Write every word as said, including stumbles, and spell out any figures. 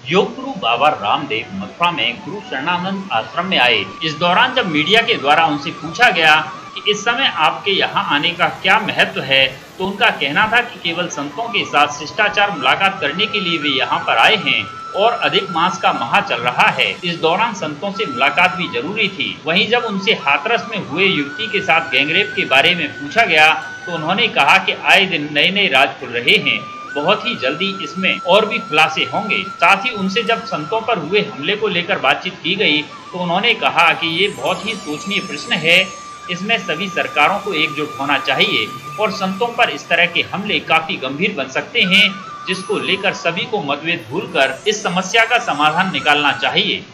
योग गुरु बाबा रामदेव मथुरा में गुरु शरणानंद आश्रम में आए। इस दौरान जब मीडिया के द्वारा उनसे पूछा गया कि इस समय आपके यहाँ आने का क्या महत्व है, तो उनका कहना था कि केवल संतों के साथ शिष्टाचार मुलाकात करने के लिए वे यहाँ पर आए हैं और अधिक मास का माह चल रहा है। इस दौरान संतों से मुलाकात भी जरूरी थी। वहीं जब उनसे हाथरस में हुए युवती के साथ गैंगरेप के बारे में पूछा गया तो उन्होंने कहा कि आए दिन नए नए राज खुल रहे हैं, बहुत ही जल्दी इसमें और भी खुलासे होंगे। साथ ही उनसे जब संतों पर हुए हमले को लेकर बातचीत की गई तो उन्होंने कहा कि ये बहुत ही सोचनीय प्रश्न है, इसमें सभी सरकारों को एकजुट होना चाहिए और संतों पर इस तरह के हमले काफी गंभीर बन सकते हैं, जिसको लेकर सभी को मतभेद भूलकर इस समस्या का समाधान निकालना चाहिए।